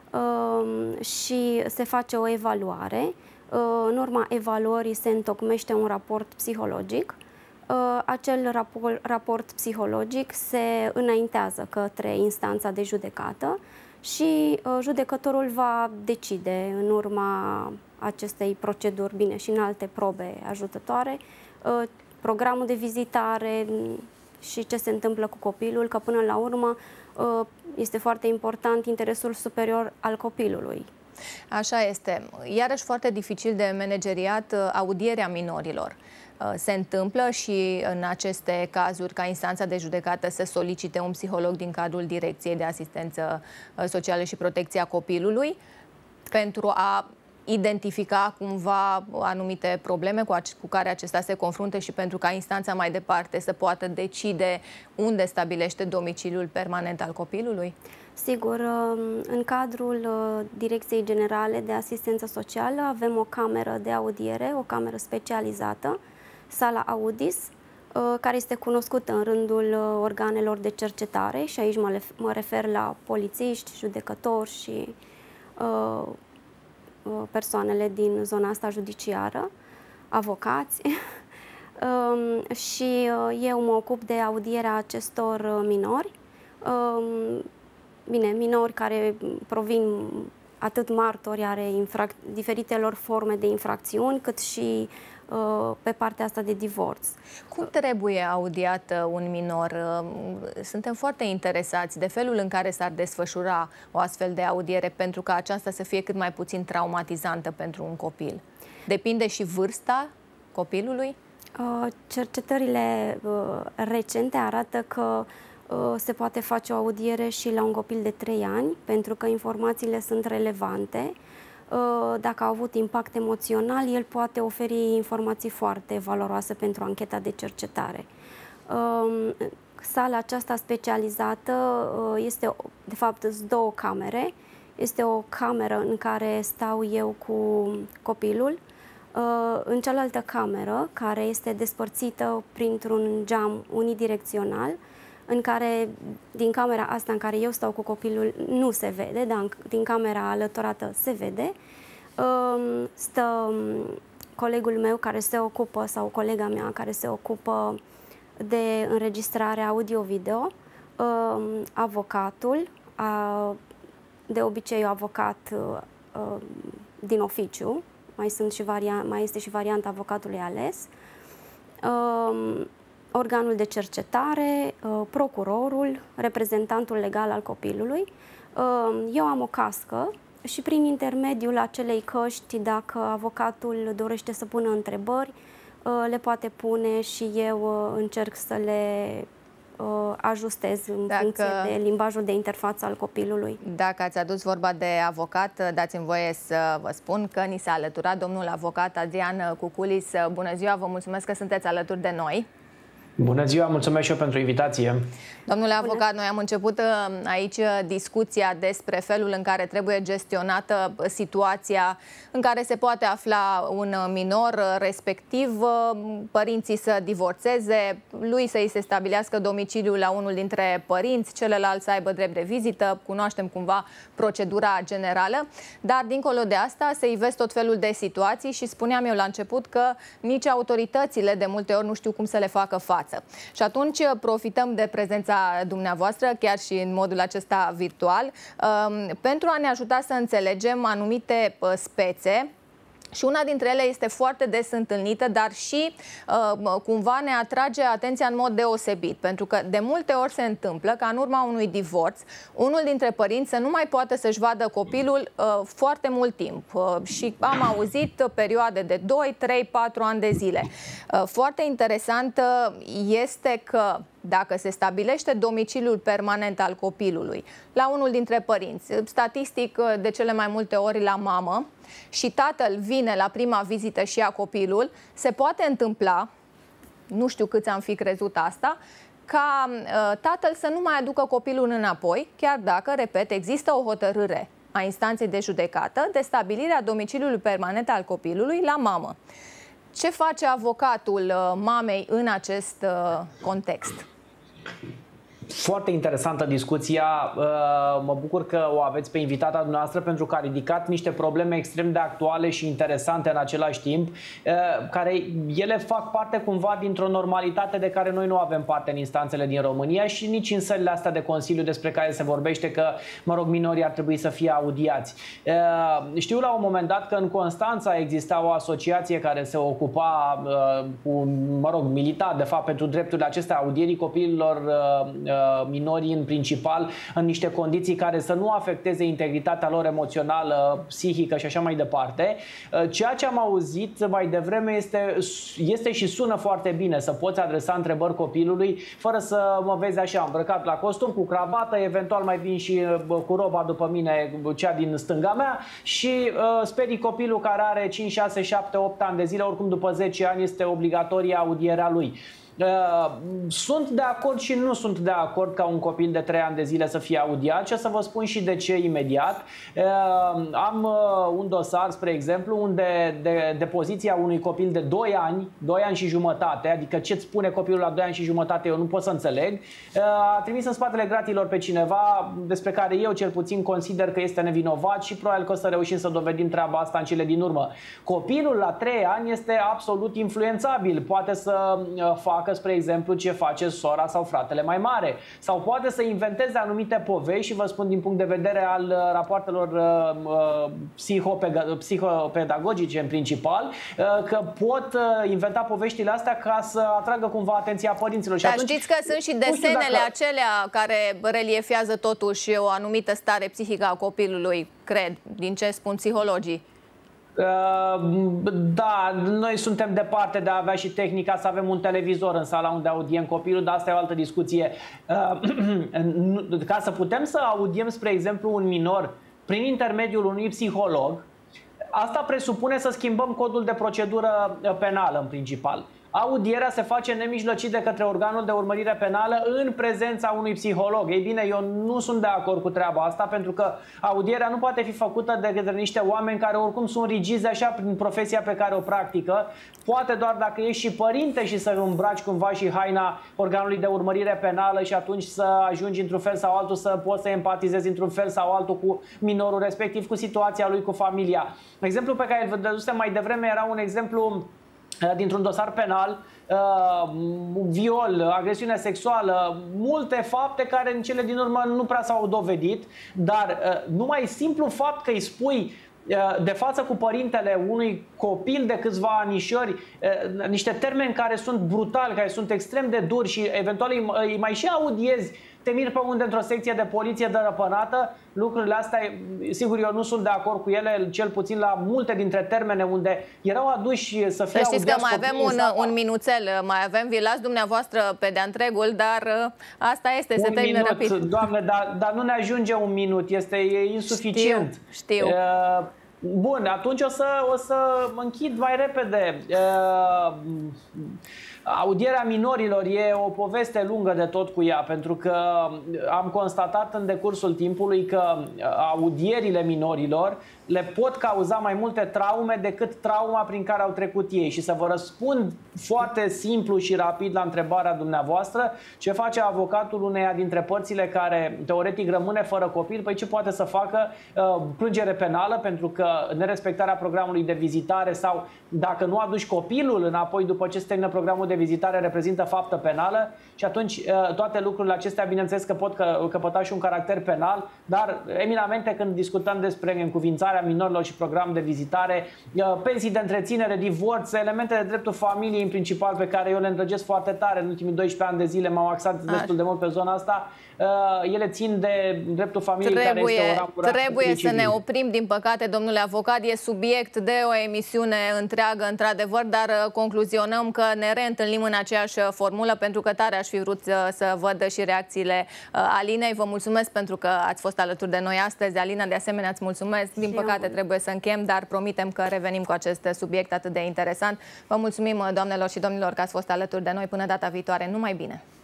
uh, și se face o evaluare. Uh, în urma evaluării se întocmește un raport psihologic. Uh, acel rapor, raport psihologic se înaintează către instanța de judecată și uh, judecătorul va decide în urma acestei proceduri, bine, și în alte probe ajutătoare, uh, programul de vizitare și ce se întâmplă cu copilul, că până la urmă uh, este foarte important interesul superior al copilului. Așa este. Iarăși foarte dificil de manageriat audierea minorilor. Se întâmplă și în aceste cazuri ca instanța de judecată să solicite un psiholog din cadrul Direcției de Asistență Socială și Protecția Copilului pentru a identifica cumva anumite probleme cu, cu care acesta se confruntă și pentru ca instanța mai departe să poată decide unde stabilește domiciliul permanent al copilului? Sigur, în cadrul Direcției Generale de Asistență Socială avem o cameră de audiere, o cameră specializată, Sala Audis, care este cunoscută în rândul organelor de cercetare și aici mă refer la polițiști, judecători și uh, persoanele din zona asta judiciară, avocați. um, și eu mă ocup de audierea acestor minori. Um, bine, minori care provin atât martori are diferitelor forme de infracțiuni, cât și pe partea asta de divorț. Cum trebuie audiat un minor? Suntem foarte interesați de felul în care s-ar desfășura o astfel de audiere pentru ca aceasta să fie cât mai puțin traumatizantă pentru un copil. Depinde și vârsta copilului? Cercetările recente arată că se poate face o audiere și la un copil de trei ani, pentru că informațiile sunt relevante. Dacă a avut impact emoțional, el poate oferi informații foarte valoroase pentru ancheta de cercetare. Sala aceasta specializată este, de fapt, sunt două camere. Este o cameră în care stau eu cu copilul. În cealaltă cameră, care este despărțită printr-un geam unidirecțional, în care, din camera asta în care eu stau cu copilul, nu se vede, dar din camera alăturată se vede. Stă colegul meu care se ocupă, sau colega mea care se ocupă de înregistrarea audio-video, avocatul, de obicei avocat din oficiu, mai, sunt și variant, mai este și varianta avocatului ales, organul de cercetare, procurorul, reprezentantul legal al copilului. Eu am o cască și prin intermediul acelei căști, dacă avocatul dorește să pună întrebări, le poate pune și eu încerc să le ajustez în dacă, funcție de limbajul de interfață al copilului. Dacă ați adus vorba de avocat, dați-mi voie să vă spun că ni s-a alăturat domnul avocat Adrian Cuculis. Bună ziua, vă mulțumesc că sunteți alături de noi. Bună ziua, mulțumesc și eu pentru invitație. Domnule avocat, noi am început aici discuția despre felul în care trebuie gestionată situația în care se poate afla un minor, respectiv părinții să divorțeze, lui să îi se stabilească domiciliul la unul dintre părinți, celălalt să aibă drept de vizită, cunoaștem cumva procedura generală, dar dincolo de asta se ivesc tot felul de situații și spuneam eu la început că nici autoritățile de multe ori nu știu cum să le facă față. Și atunci profităm de prezența dumneavoastră, chiar și în modul acesta virtual, pentru a ne ajuta să înțelegem anumite spețe. Și una dintre ele este foarte des întâlnită, dar și uh, cumva ne atrage atenția în mod deosebit. Pentru că de multe ori se întâmplă ca în urma unui divorț, unul dintre părinți să nu mai poată să-și vadă copilul uh, foarte mult timp. Uh, și am auzit perioade de doi, trei, patru ani de zile. Uh, foarte interesant uh, este că dacă se stabilește domiciliul permanent al copilului la unul dintre părinți, statistic de cele mai multe ori la mamă, și tatăl vine la prima vizită și ia copilul, se poate întâmpla, nu știu câți am fi crezut asta, ca uh, tatăl să nu mai aducă copilul înapoi, chiar dacă, repet, există o hotărâre a instanței de judecată de stabilirea domiciliului permanent al copilului la mamă. Ce face avocatul uh, mamei în acest uh, context? Foarte interesantă discuția. Mă bucur că o aveți pe invitata dumneavoastră pentru că a ridicat niște probleme extrem de actuale și interesante în același timp, care ele fac parte cumva dintr-o normalitate de care noi nu avem parte în instanțele din România și nici în sălile astea de Consiliu despre care se vorbește că, mă rog, minorii ar trebui să fie audiați. Știu la un moment dat că în Constanța exista o asociație care se ocupa cu, mă rog, milita de fapt pentru drepturile acestea, audierii copiilor minorii în principal, în niște condiții care să nu afecteze integritatea lor emoțională, psihică și așa mai departe. Ceea ce am auzit mai devreme este, este și sună foarte bine, să poți adresa întrebări copilului fără să mă vezi așa îmbrăcat la costum, cu cravată, eventual mai vin și cu roba după mine, cea din stânga mea, și uh, sperii copilul care are cinci, șase, șapte, opt ani de zile, oricum după zece ani este obligatorie audierea lui. Sunt de acord și nu sunt de acord ca un copil de trei ani de zile să fie audiat și o să vă spun și de ce imediat. Am un dosar, spre exemplu, unde de, de poziția unui copil de doi ani, doi ani și jumătate, adică ce-ți spune copilul la doi ani și jumătate, eu nu pot să înțeleg, a trimis în spatele gratilor pe cineva despre care eu cel puțin consider că este nevinovat și probabil că o să reușim să dovedim treaba asta în cele din urmă. Copilul la trei ani este absolut influențabil, poate să facă, spre exemplu, ce face sora sau fratele mai mare, sau poate să inventeze anumite povești, și vă spun din punct de vedere al rapoartelor uh, psihopedagogice în principal, uh, că pot uh, inventa poveștile astea ca să atragă cumva atenția părinților. Dar și atunci, știți că sunt și desenele dacă... acelea care reliefează totuși o anumită stare psihică a copilului, cred, din ce spun psihologii. Da, noi suntem departe de a avea și tehnica să avem un televizor în sala unde audiem copilul, dar asta e o altă discuție. Ca să putem să audiem, spre exemplu, un minor prin intermediul unui psiholog, asta presupune să schimbăm codul de procedură penală în principal. Audierea se face nemijlocit de către organul de urmărire penală în prezența unui psiholog. Ei bine, eu nu sunt de acord cu treaba asta, pentru că audierea nu poate fi făcută de către niște oameni care oricum sunt rigizi așa prin profesia pe care o practică. Poate doar dacă ești și părinte și să îmbraci cumva și haina organului de urmărire penală și atunci să ajungi într-un fel sau altul să poți să empatizezi într-un fel sau altul cu minorul respectiv, cu situația lui, cu familia. Exemplul pe care îl dădusem mai devreme era un exemplu dintr-un dosar penal, uh, viol, agresiune sexuală, multe fapte care în cele din urmă nu prea s-au dovedit, dar uh, numai simplu fapt că îi spui uh, de față cu părintele unui copil de câțiva anișori uh, niște termeni care sunt brutali, care sunt extrem de duri și eventual îi, îi mai și audiezi, te miri pe unde într-o secție de poliție dărăpânată, lucrurile astea, sigur, eu nu sunt de acord cu ele, cel puțin la multe dintre termene unde erau aduși să fie audiați. Știți că mai avem un, un minuțel, mai avem, vi las dumneavoastră pe de-a întregul, dar asta este, se termină rapid. Doamne, dar, dar nu ne ajunge un minut, este e insuficient. Știu, știu. Uh, Bun, atunci o să, o să mă închid mai repede. Uh, Audierea minorilor e o poveste lungă de tot cu ea, pentru că am constatat în decursul timpului că audierile minorilor le pot cauza mai multe traume decât trauma prin care au trecut ei. Și să vă răspund foarte simplu și rapid la întrebarea dumneavoastră, ce face avocatul uneia dintre părțile care teoretic rămâne fără copil? Păi ce poate să facă? Plângere penală pentru că nerespectarea programului de vizitare sau dacă nu aduci copilul înapoi după ce se termină programul de vizitare reprezintă faptă penală și atunci toate lucrurile acestea bineînțeles că pot căpăta și un caracter penal, dar eminamente când discutăm despre încuvințarea minorilor și program de vizitare, pensii de întreținere, divorț, elemente de dreptul familiei în principal pe care eu le îndrăgesc foarte tare în ultimii doisprezece ani de zile, m-au axat destul de mult pe zona asta. Ele țin de dreptul familiei, trebuie, care este o ramură. Trebuie să ne oprim, din păcate, domnule avocat, e subiect de o emisiune întreagă, într-adevăr, dar concluzionăm că ne reîntâlnim în aceeași formulă, pentru că tare aș fi vrut să văd și reacțiile Alinei. Vă mulțumesc pentru că ați fost alături de noi astăzi. Alina, de asemenea, îți mulțumesc. Din păcate, trebuie să închem, dar promitem că revenim cu acest subiect atât de interesant. Vă mulțumim, doamnelor și domnilor, că ați fost alături de noi. Până data viitoare, numai bine!